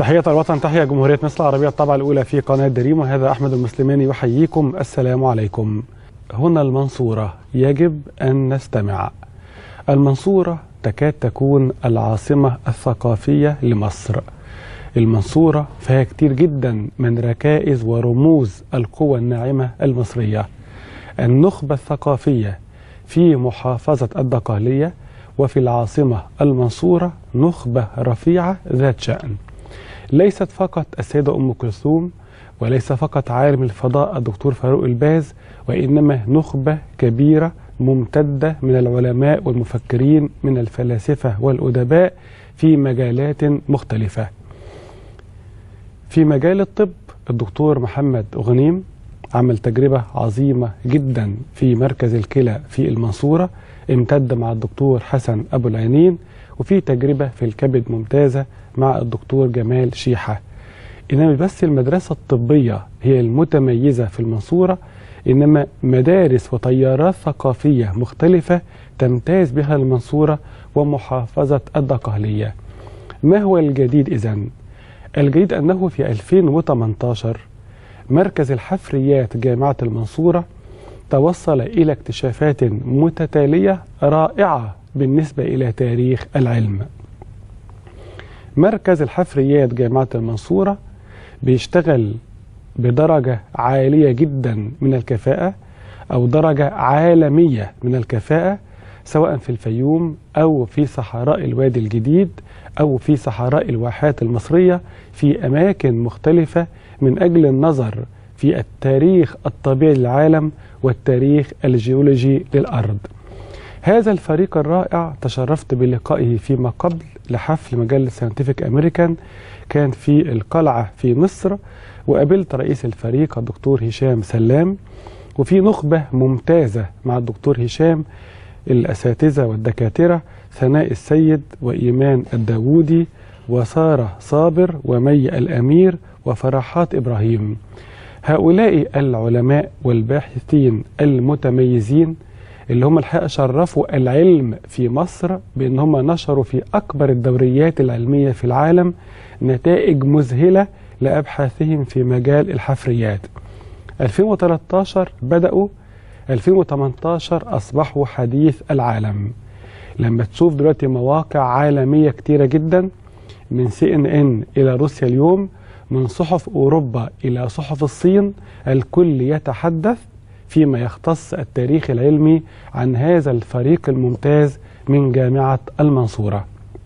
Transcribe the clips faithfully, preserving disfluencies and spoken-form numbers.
تحية الوطن، تحية جمهورية مصر العربية الطبعة الأولى في قناة دريم، وهذا أحمد المسلماني يحييكم. السلام عليكم. هنا المنصورة يجب أن نستمع. المنصورة تكاد تكون العاصمة الثقافية لمصر. المنصورة فيها كتير جدا من ركائز ورموز القوى الناعمة المصرية. النخبة الثقافية في محافظة الدقهلية وفي العاصمة المنصورة نخبة رفيعة ذات شأن. ليست فقط السيدة أم كلثوم، وليس فقط عالم الفضاء الدكتور فاروق الباز، وإنما نخبة كبيرة ممتدة من العلماء والمفكرين، من الفلاسفة والأدباء في مجالات مختلفة. في مجال الطب الدكتور محمد غنيم عمل تجربة عظيمة جدا في مركز الكلى في المنصورة، امتد مع الدكتور حسن أبو العينين، وفي تجربة في الكبد ممتازة مع الدكتور جمال شيحة. إنما بس المدرسة الطبية هي المتميزة في المنصورة، إنما مدارس وتيارات ثقافية مختلفة تمتاز بها المنصورة ومحافظة الدقهلية. ما هو الجديد إذن؟ الجديد أنه في ألفين وثمانية عشر مركز الحفريات جامعة المنصورة توصل إلى اكتشافات متتالية رائعة بالنسبة إلى تاريخ العلم. مركز الحفريات جامعة المنصورة بيشتغل بدرجة عالية جدا من الكفاءة، أو درجة عالمية من الكفاءة، سواء في الفيوم أو في صحراء الوادي الجديد أو في صحراء الواحات المصرية، في أماكن مختلفة، من أجل النظر في التاريخ الطبيعي للعالم والتاريخ الجيولوجي للأرض. هذا الفريق الرائع تشرفت بلقائه فيما قبل لحفل مجلة ساينتفك أمريكان، كان في القلعة في مصر، وقابلت رئيس الفريق الدكتور هشام سلام، وفي نخبة ممتازة مع الدكتور هشام، الأساتذة والدكاترة ثناء السيد وإيمان الداوودي وسارة صابر ومي الأمير وفرحات إبراهيم. هؤلاء العلماء والباحثين المتميزين اللي هم الحقيقة شرفوا العلم في مصر بأن هم نشروا في أكبر الدوريات العلمية في العالم نتائج مذهلة لأبحاثهم في مجال الحفريات. ألفين وثلاثة عشر بدأوا، ألفين وثمانية عشر أصبحوا حديث العالم. لما تشوف دلوقتي مواقع عالمية كتيرة جدا، من سي إن إن إلى روسيا اليوم، من صحف أوروبا إلى صحف الصين، الكل يتحدث فيما يختص التاريخ العلمي عن هذا الفريق الممتاز من جامعة المنصورة.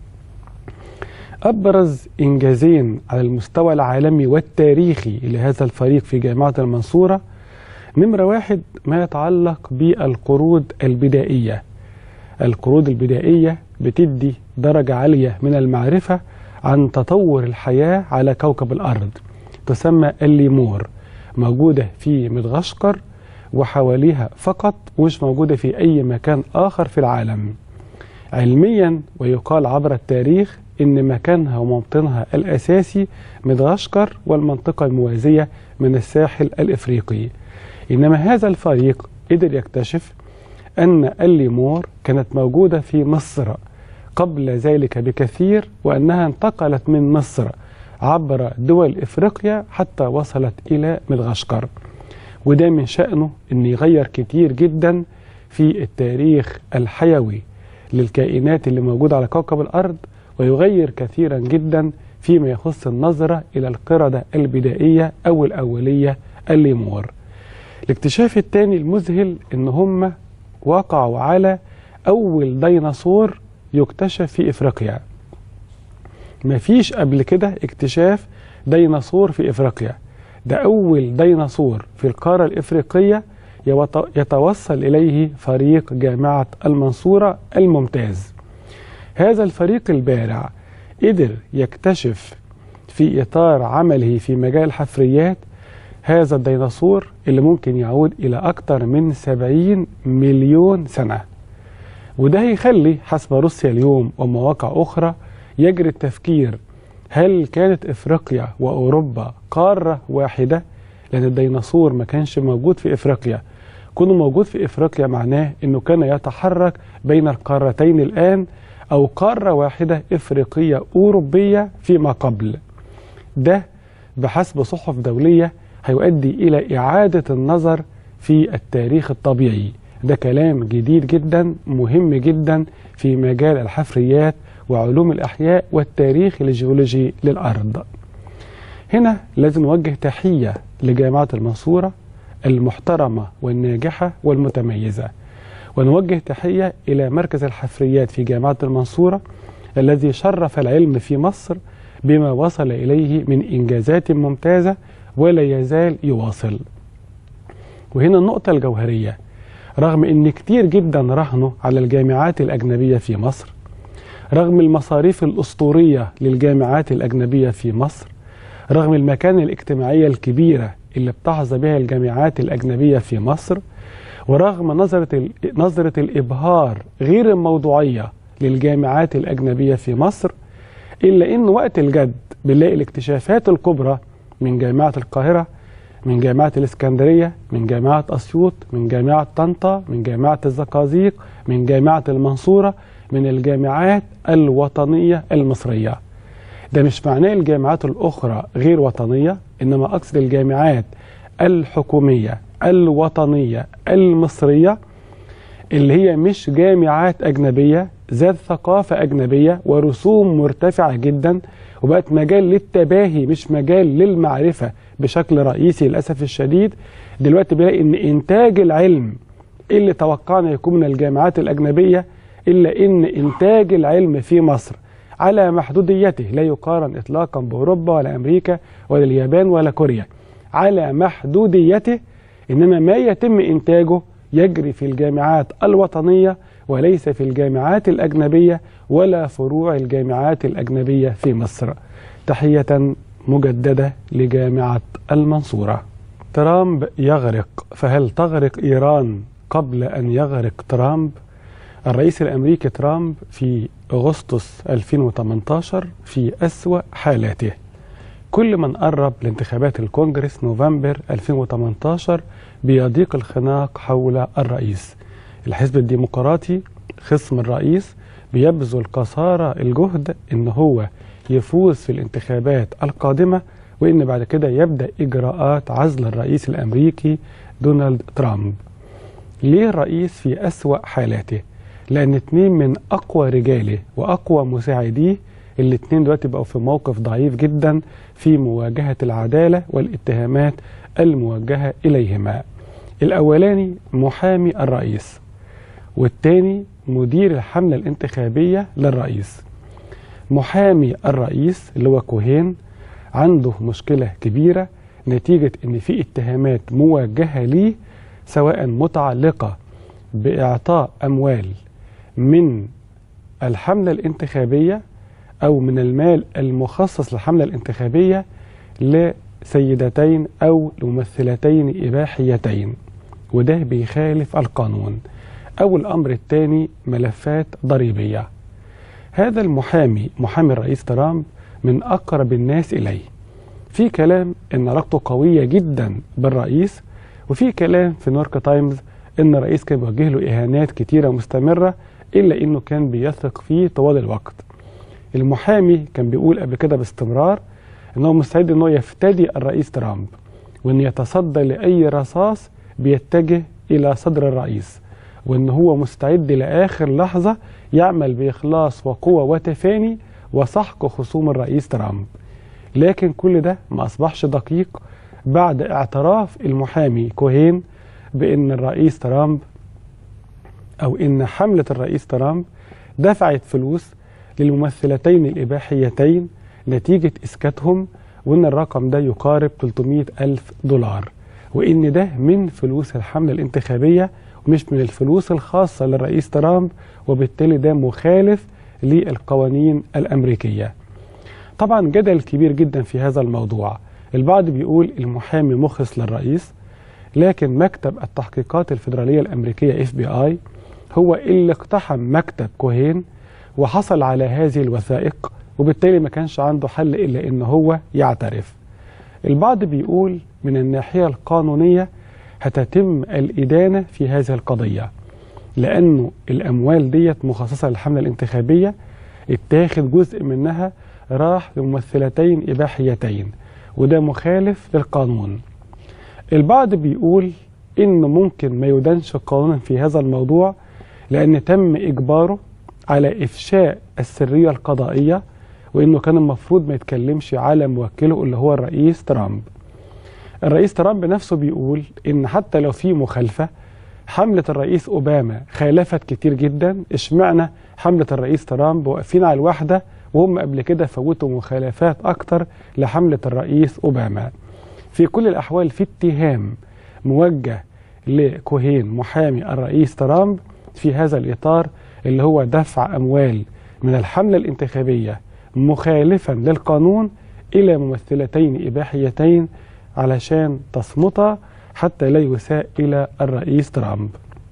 أبرز إنجازين على المستوى العالمي والتاريخي لهذا الفريق في جامعة المنصورة، نمرة واحد ما يتعلق بالقرود البدائية. القرود البدائية بتدي درجة عالية من المعرفة عن تطور الحياة على كوكب الأرض، تسمى الليمور، موجودة في مدغشقر وحواليها فقط، ومش موجودة في أي مكان آخر في العالم. علميا ويقال عبر التاريخ إن مكانها وموطنها الأساسي مدغشقر والمنطقة الموازية من الساحل الإفريقي. إنما هذا الفريق قدر يكتشف أن الليمور كانت موجودة في مصر قبل ذلك بكثير، وأنها انتقلت من مصر عبر دول إفريقيا حتى وصلت إلى مدغشقر. وده من شأنه أن يغير كتير جدا في التاريخ الحيوي للكائنات اللي موجودة على كوكب الأرض، ويغير كثيرا جدا فيما يخص النظرة إلى القردة البدائية أو الأولية الليمور. الاكتشاف الثاني المذهل أن هم وقعوا على أول ديناصور يكتشف في إفريقيا. مفيش قبل كده اكتشاف ديناصور في إفريقيا، ده أول ديناصور في القارة الإفريقية يتوصل إليه فريق جامعة المنصورة الممتاز. هذا الفريق البارع قدر يكتشف في إطار عمله في مجال الحفريات هذا الديناصور اللي ممكن يعود إلى أكثر من سبعين مليون سنة. وده يخلي حسب روسيا اليوم ومواقع أخرى يجري التفكير، هل كانت إفريقيا وأوروبا قارة واحدة؟ لأن الديناصور ما كانش موجود في إفريقيا. كونه موجود في إفريقيا معناه أنه كان يتحرك بين القارتين الآن، أو قارة واحدة إفريقية أوروبية فيما قبل. ده بحسب صحف دولية هيؤدي إلى إعادة النظر في التاريخ الطبيعي. ده كلام جديد جدا مهم جدا في مجال الحفريات وعلوم الأحياء والتاريخ الجيولوجي للأرض. هنا لازم نوجه تحية لجامعة المنصورة المحترمة والناجحة والمتميزة، ونوجه تحية إلى مركز الحفريات في جامعة المنصورة الذي شرف العلم في مصر بما وصل إليه من إنجازات ممتازة ولا يزال يواصل. وهنا النقطة الجوهرية، رغم أن كتير جدا رهنوا على الجامعات الأجنبية في مصر، رغم المصاريف الأسطورية للجامعات الأجنبية في مصر، رغم المكانة الاجتماعية الكبيرة اللي بتحظى بها الجامعات الأجنبية في مصر، ورغم نظرة نظرة الإبهار غير الموضوعية للجامعات الأجنبية في مصر، إلا إن وقت الجد بنلاقي الاكتشافات الكبرى من جامعة القاهرة، من جامعة الإسكندرية، من جامعة أسيوط، من جامعة طنطا، من جامعة الزقازيق، من جامعة المنصورة، من الجامعات الوطنية المصرية. ده مش معناه الجامعات الأخرى غير وطنية، إنما أقصد الجامعات الحكومية الوطنية المصرية اللي هي مش جامعات أجنبية ذات ثقافة أجنبية ورسوم مرتفعة جدا، وبقت مجال للتباهي مش مجال للمعرفة بشكل رئيسي للأسف الشديد. دلوقتي بلاقي إن إنتاج العلم اللي توقعنا يكون من الجامعات الأجنبية، إلا إن إنتاج العلم في مصر على محدوديته لا يقارن إطلاقا بأوروبا ولا أمريكا ولا اليابان ولا كوريا، على محدوديته، إنما ما يتم إنتاجه يجري في الجامعات الوطنية وليس في الجامعات الأجنبية ولا فروع الجامعات الأجنبية في مصر. تحية مجددة لجامعة المنصورة. ترامب يغرق، فهل تغرق إيران قبل أن يغرق ترامب؟ الرئيس الأمريكي ترامب في أغسطس ألفين وثمانية عشر في أسوأ حالاته. كل من قرب لانتخابات الكونجرس نوفمبر ألفين وثمانية عشر بيضيق الخناق حول الرئيس. الحزب الديمقراطي خصم الرئيس بيبذل قصارى الجهد إن هو يفوز في الانتخابات القادمة، وإن بعد كده يبدأ إجراءات عزل الرئيس الأمريكي دونالد ترامب. ليه الرئيس في أسوأ حالاته؟ لأن اتنين من أقوى رجاله وأقوى مساعديه الاتنين دلوقتي بقوا في موقف ضعيف جدا في مواجهة العدالة والاتهامات الموجهة إليهما. الأولاني محامي الرئيس، والتاني مدير الحملة الانتخابية للرئيس. محامي الرئيس اللي هو كوهين عنده مشكلة كبيرة نتيجة ان في اتهامات موجهة ليه، سواء متعلقة بإعطاء أموال من الحملة الانتخابية أو من المال المخصص للحملة الانتخابية لسيدتين أو لممثلتين إباحيتين، وده بيخالف القانون. أو الأمر الثاني ملفات ضريبية. هذا المحامي محامي الرئيس ترامب من أقرب الناس إليه. في كلام إن علاقته قوية جدا بالرئيس، وفي كلام في نيويورك تايمز إن الرئيس كان بيوجه له إهانات كتيرة مستمرة، إلا إنه كان بيثق فيه طوال الوقت. المحامي كان بيقول قبل كده باستمرار إنه مستعد إنه يفتدي الرئيس ترامب، وإن يتصدى لأي رصاص بيتجه إلى صدر الرئيس، وإن هو مستعد لآخر لحظة يعمل بإخلاص وقوة وتفاني وسحق خصوم الرئيس ترامب. لكن كل ده ما أصبحش دقيق بعد اعتراف المحامي كوهين بأن الرئيس ترامب أو إن حملة الرئيس ترامب دفعت فلوس للممثلتين الإباحيتين نتيجة إسكاتهم، وإن الرقم ده يقارب ثلاثمائة ألف دولار، وإن ده من فلوس الحملة الانتخابية ومش من الفلوس الخاصة للرئيس ترامب، وبالتالي ده مخالف للقوانين الأمريكية. طبعا جدل كبير جدا في هذا الموضوع. البعض بيقول المحامي مخلص للرئيس، لكن مكتب التحقيقات الفيدرالية الأمريكية إف بي آي هو اللي اقتحم مكتب كوهين وحصل على هذه الوثائق، وبالتالي ما كانش عنده حل إلا إن هو يعترف. البعض بيقول من الناحية القانونية هتتم الإدانة في هذه القضية، لأنه الأموال ديت مخصصة للحملة الانتخابية، اتاخد جزء منها راح لممثلتين إباحيتين، وده مخالف للقانون. البعض بيقول إنه ممكن ما يدانش قانونا في هذا الموضوع لأن تم إجباره على إفشاء السرية القضائية، وإنه كان المفروض ما يتكلمش على موكله اللي هو الرئيس ترامب. الرئيس ترامب نفسه بيقول إن حتى لو في مخالفة، حملة الرئيس أوباما خالفت كتير جدا، اشمعنى حملة الرئيس ترامب واقفين على الواحدة وهم قبل كده فوتوا مخالفات أكتر لحملة الرئيس أوباما. في كل الأحوال في اتهام موجه لكوهين محامي الرئيس ترامب في هذا الإطار، اللي هو دفع أموال من الحملة الانتخابية مخالفا للقانون إلى ممثلتين إباحيتين علشان تصمتا حتى لا يساء إلى الرئيس ترامب.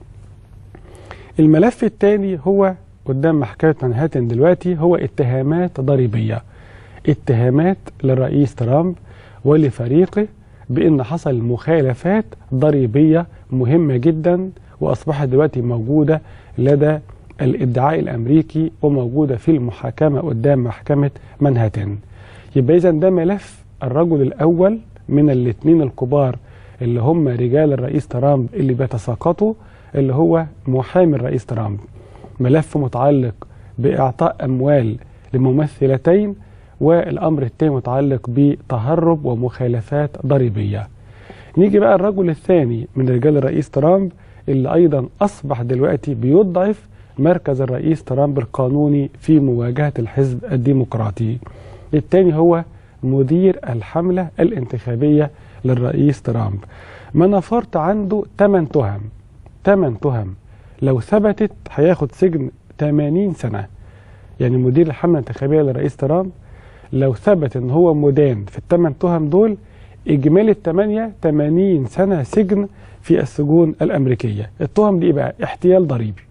الملف الثاني هو قدام محكمة منهاتن دلوقتي، هو اتهامات ضريبية، اتهامات للرئيس ترامب ولفريقه بأن حصل مخالفات ضريبية مهمة جدا، وأصبحت دلوقتي موجودة لدى الادعاء الأمريكي وموجودة في المحاكمة قدام محكمة منهاتن. يبقى إذن ده ملف الرجل الأول من الاثنين الكبار اللي هم رجال الرئيس ترامب اللي بيتساقطوا، اللي هو محامي الرئيس ترامب. ملف متعلق بإعطاء أموال لممثلتين، والأمر الثاني متعلق بتهرب ومخالفات ضريبية. نيجي بقى الرجل الثاني من رجال الرئيس ترامب اللي أيضا أصبح دلوقتي بيضعف مركز الرئيس ترامب القانوني في مواجهة الحزب الديمقراطي. الثاني هو مدير الحملة الانتخابية للرئيس ترامب. منافورت عنده ثمان تهم، ثمان تهم لو ثبتت هياخد سجن ثمانين سنة. يعني مدير الحملة الانتخابية للرئيس ترامب لو ثبت ان هو مدان في الثمان تهم دول، اجمالي الثمانية ثمانين سنة سجن في السجون الامريكية. التهم دي بقى احتيال ضريبي،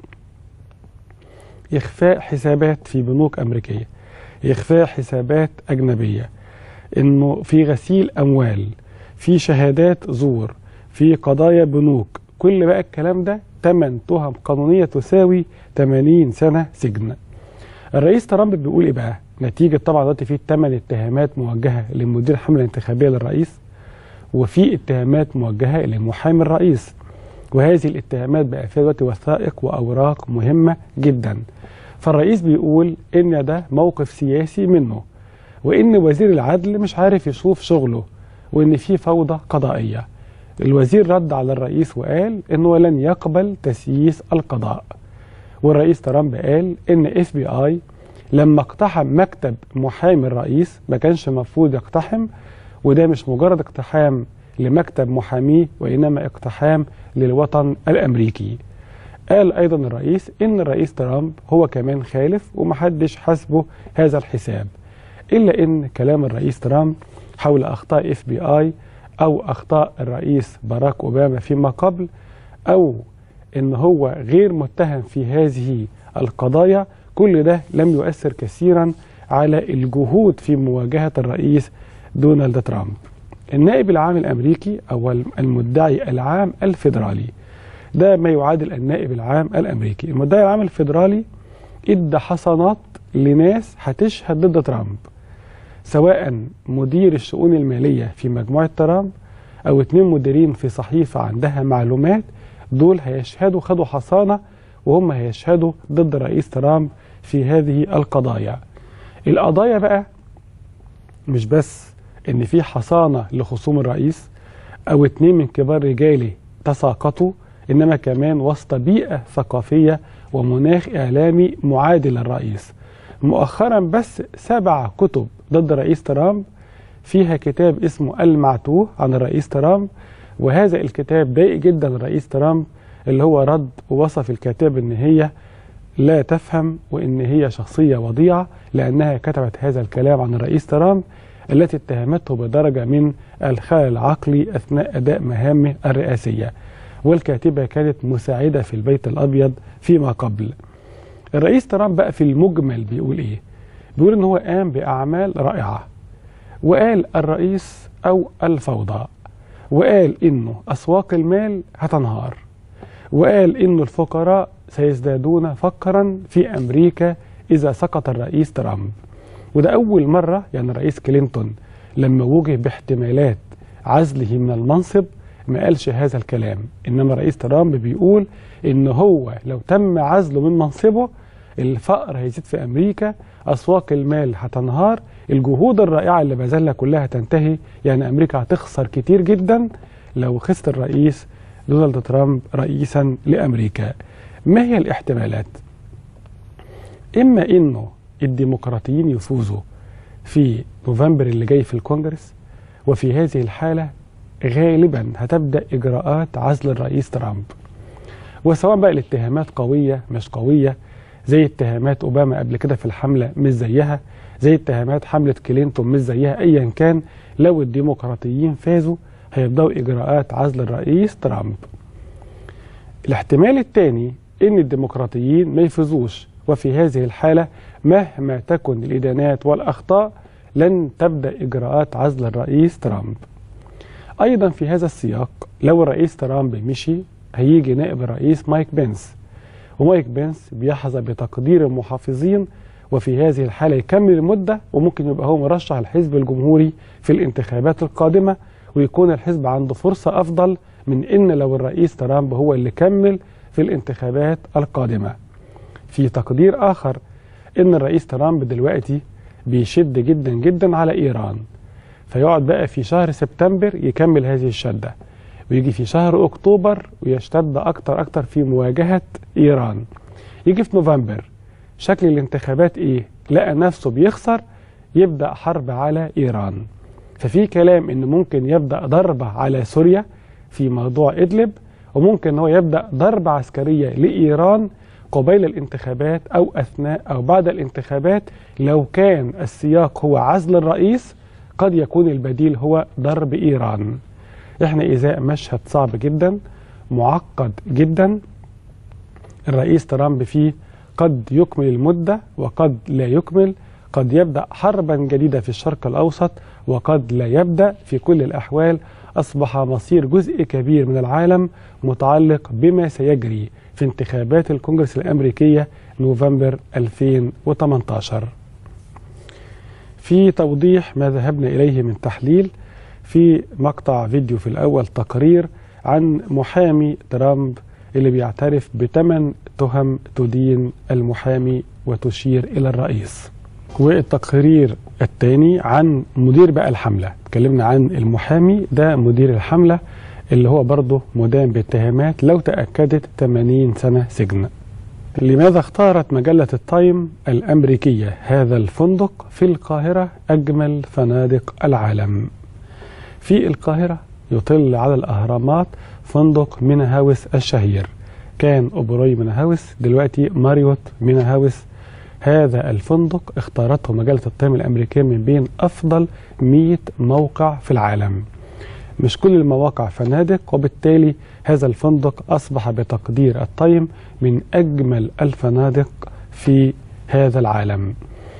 اخفاء حسابات في بنوك امريكية، اخفاء حسابات اجنبية، انه في غسيل اموال، في شهادات زور، في قضايا بنوك. كل بقى الكلام ده ثمان تهم قانونية تساوي ثمانين سنة سجن. الرئيس ترامب بيقول ايه بقى؟ نتيجة طبعا دلوقتي في ثمان اتهامات موجهة لمدير الحملة الانتخابية للرئيس، وفي اتهامات موجهة لمحامي الرئيس، وهذه الاتهامات بقى فيها دلوقتي وثائق وأوراق مهمة جدا. فالرئيس بيقول إن ده موقف سياسي منه، وإن وزير العدل مش عارف يشوف شغله، وإن في فوضى قضائية. الوزير رد على الرئيس وقال إنه لن يقبل تسييس القضاء. والرئيس ترامب قال إن إف بي آي لما اقتحم مكتب محامي الرئيس ما كانش مفروض يقتحم، وده مش مجرد اقتحام لمكتب محاميه، وإنما اقتحام للوطن الأمريكي. قال أيضا الرئيس إن الرئيس ترامب هو كمان خالف ومحدش حسبه هذا الحساب، إلا إن كلام الرئيس ترامب حول أخطاء إف بي آي أو أخطاء الرئيس باراك أوباما فيما قبل، أو إن هو غير متهم في هذه القضايا، كل ده لم يؤثر كثيرا على الجهود في مواجهة الرئيس دونالد ترامب. النائب العام الأمريكي أو المدعي العام الفيدرالي، ده ما يعادل النائب العام الأمريكي. المدعي العام الفيدرالي ادى حصانات لناس هتشهد ضد ترامب، سواء مدير الشؤون المالية في مجموعة ترامب أو اتنين مديرين في صحيفة عندها معلومات، دول هيشهدوا، خدوا حصانة وهم هيشهدوا ضد رئيس ترامب في هذه القضايا. القضايا بقى مش بس ان في حصانة لخصوم الرئيس او اتنين من كبار رجاله تساقطوا، انما كمان وسط بيئة ثقافية ومناخ اعلامي معادل للرئيس. مؤخرا بس سبع كتب ضد رئيس ترامب، فيها كتاب اسمه المعتوه عن الرئيس ترامب، وهذا الكتاب ضايق جدا الرئيس ترامب، اللي هو رد ووصف الكاتب ان هي لا تفهم وان هي شخصية وضيعة لانها كتبت هذا الكلام عن الرئيس ترامب، التي اتهمته بدرجة من الخلل العقلي اثناء اداء مهامه الرئاسية، والكاتبة كانت مساعدة في البيت الابيض فيما قبل. الرئيس ترامب بقى في المجمل بيقول ايه؟ بيقول ان هو قام باعمال رائعة، وقال الرئيس او الفوضى، وقال انه اسواق المال هتنهار، وقال انه الفقراء سيزدادون فقرا في امريكا اذا سقط الرئيس ترامب. وده أول مرة يعني الرئيس كلينتون لما وجه باحتمالات عزله من المنصب ما قالش هذا الكلام، إنما الرئيس ترامب بيقول إن هو لو تم عزله من منصبه الفقر هيزيد في أمريكا، أسواق المال هتنهار، الجهود الرائعة اللي بذلها كلها تنتهي، يعني أمريكا هتخسر كتير جدا لو خسر الرئيس دونالد ترامب رئيسا لأمريكا. ما هي الاحتمالات؟ إما إنه الديمقراطيين يفوزوا في نوفمبر اللي جاي في الكونجرس، وفي هذه الحالة غالبا هتبدأ إجراءات عزل الرئيس ترامب، وسواء بقى الاتهامات قوية مش قوية، زي اتهامات أوباما قبل كده في الحملة مش زيها، زي اتهامات حملة كلينتون مش زيها، أيا كان لو الديمقراطيين فازوا هيبدأوا إجراءات عزل الرئيس ترامب. الاحتمال الثاني إن الديمقراطيين ما يفوزوش، وفي هذه الحالة مهما تكن الإدانات والأخطاء لن تبدأ إجراءات عزل الرئيس ترامب. أيضا في هذا السياق لو الرئيس ترامب مشي هيجي نائب الرئيس مايك بنس، ومايك بنس بيحظى بتقدير المحافظين، وفي هذه الحالة يكمل المدة وممكن يبقى هو مرشح الحزب الجمهوري في الانتخابات القادمة، ويكون الحزب عنده فرصة أفضل من إن لو الرئيس ترامب هو اللي كمل في الانتخابات القادمة. في تقدير آخر إن الرئيس ترامب دلوقتي بيشد جدا جدا على إيران، فيقعد بقى في شهر سبتمبر يكمل هذه الشدة، ويجي في شهر أكتوبر ويشتد أكتر أكتر في مواجهة إيران. يجي في نوفمبر شكل الانتخابات إيه؟ لقى نفسه بيخسر، يبدأ حرب على إيران. ففي كلام إن ممكن يبدأ ضربة على سوريا في موضوع إدلب، وممكن هو يبدأ ضربة عسكرية لإيران قبيل الانتخابات أو أثناء أو بعد الانتخابات. لو كان السياق هو عزل الرئيس قد يكون البديل هو ضرب إيران. إحنا إزاء مشهد صعب جدا معقد جدا، الرئيس ترامب فيه قد يكمل المدة وقد لا يكمل، قد يبدأ حربا جديدة في الشرق الأوسط وقد لا يبدأ. في كل الأحوال أصبح مصير جزء كبير من العالم متعلق بما سيجري في انتخابات الكونجرس الأمريكية نوفمبر ألفين وثمانية عشر. في توضيح ما ذهبنا إليه من تحليل، في مقطع فيديو في الأول تقرير عن محامي ترامب اللي بيعترف بثمان تهم تدين المحامي وتشير إلى الرئيس، والتقرير الثاني عن مدير بقى الحملة. اتكلمنا عن المحامي ده مدير الحملة اللي هو برضه مدان باتهامات لو تأكدت ثمانين سنة سجن. لماذا اختارت مجلة التايم الأمريكية هذا الفندق في القاهرة أجمل فنادق العالم؟ في القاهرة يطل على الأهرامات فندق مينا هاوس الشهير، كان أوبروي مينا هاوس دلوقتي ماريوت مينا هاوس. هذا الفندق اختارته مجلة التايم الأمريكية من بين أفضل مئة موقع في العالم، مش كل المواقع فنادق، وبالتالي هذا الفندق أصبح بتقدير التايم من أجمل الفنادق في هذا العالم.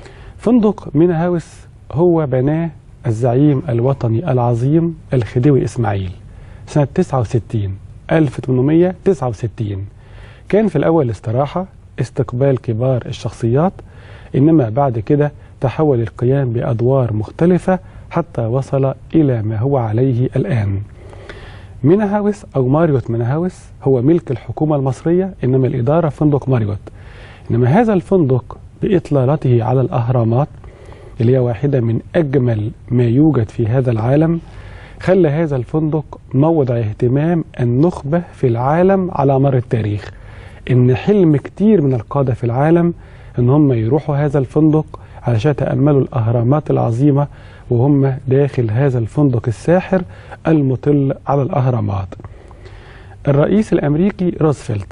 فندق مينا هاوس هو بناه الزعيم الوطني العظيم الخديوي إسماعيل سنة تسعة وستين ألف وثمانمئة وتسعة وستين. كان في الأول استراحة استقبال كبار الشخصيات، إنما بعد كده تحول القيام بأدوار مختلفة حتى وصل إلى ما هو عليه الآن. مينا هاوس أو ماريوت مينا هاوس هو ملك الحكومة المصرية، إنما الإدارة فندق ماريوت. إنما هذا الفندق بإطلالته على الأهرامات اللي هي واحدة من أجمل ما يوجد في هذا العالم، خلى هذا الفندق موضع اهتمام النخبة في العالم على مر التاريخ. إن حلم كتير من القادة في العالم إن هم يروحوا هذا الفندق علشان يتأملوا الأهرامات العظيمة وهم داخل هذا الفندق الساحر المطل على الأهرامات. الرئيس الأمريكي روزفلت،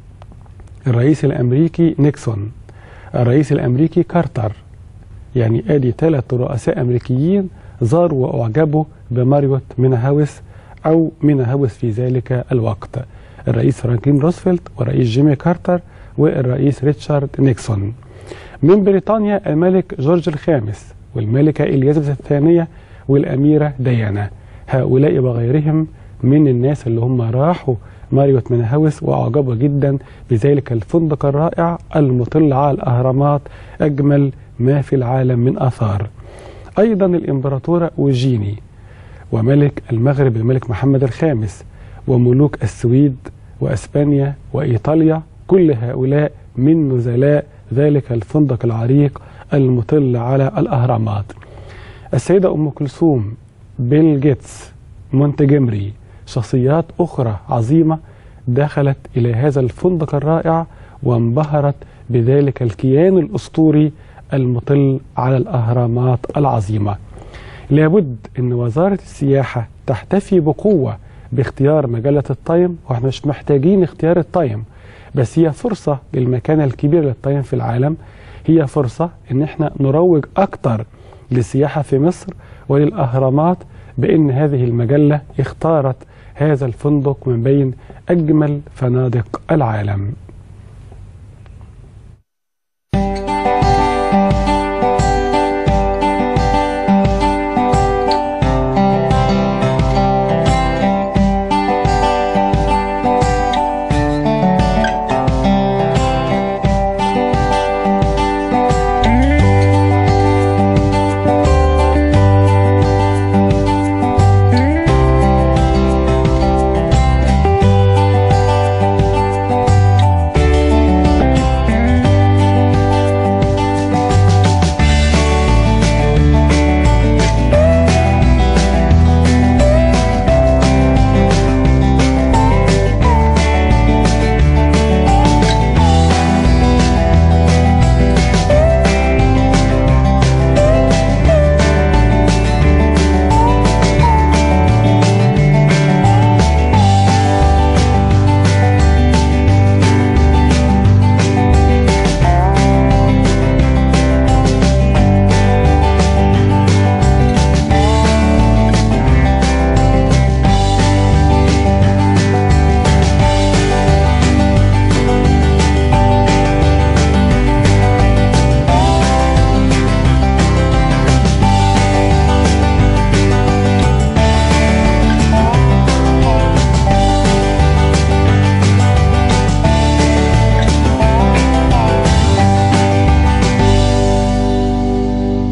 الرئيس الأمريكي نيكسون، الرئيس الأمريكي كارتر، يعني آدي ثلاث رؤساء أمريكيين زاروا وأعجبوا بماريوت مينا هاوس أو مينا هاوس في ذلك الوقت، الرئيس فرانكلين روزفلت والرئيس جيمي كارتر والرئيس ريتشارد نيكسون. من بريطانيا الملك جورج الخامس والملكة إليزابيث الثانية والأميرة ديانا، هؤلاء وغيرهم من الناس اللي هم راحوا ماريوت مينا هاوس وأعجبوا جدا بذلك الفندق الرائع المطل على الأهرامات، أجمل ما في العالم من آثار. أيضا الإمبراطورة أوجيني وملك المغرب الملك محمد الخامس وملوك السويد وأسبانيا وإيطاليا، كل هؤلاء من نزلاء ذلك الفندق العريق المطل على الأهرامات. السيدة أم كلثوم، بيل جيتس، مونتجمري، شخصيات أخرى عظيمة دخلت إلى هذا الفندق الرائع وانبهرت بذلك الكيان الأسطوري المطل على الأهرامات العظيمة. لابد أن وزارة السياحة تحتفي بقوة باختيار مجلة التايم، واحنا مش محتاجين اختيار التايم، بس هي فرصة للمكانة الكبيرة للتايم في العالم، هي فرصة ان احنا نروج اكتر للسياحة في مصر وللأهرامات، بأن هذه المجلة اختارت هذا الفندق من بين أجمل فنادق العالم.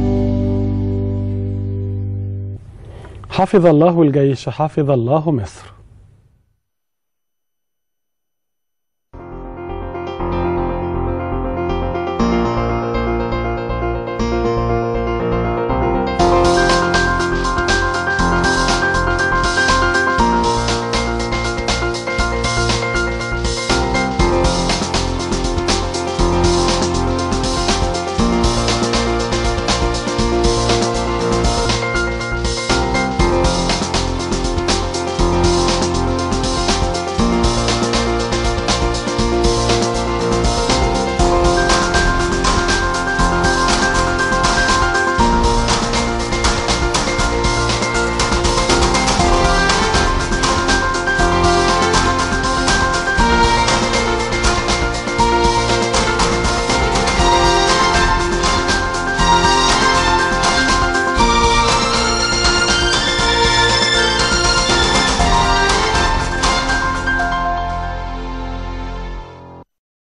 حفظ الله الجيش، حفظ الله مصر.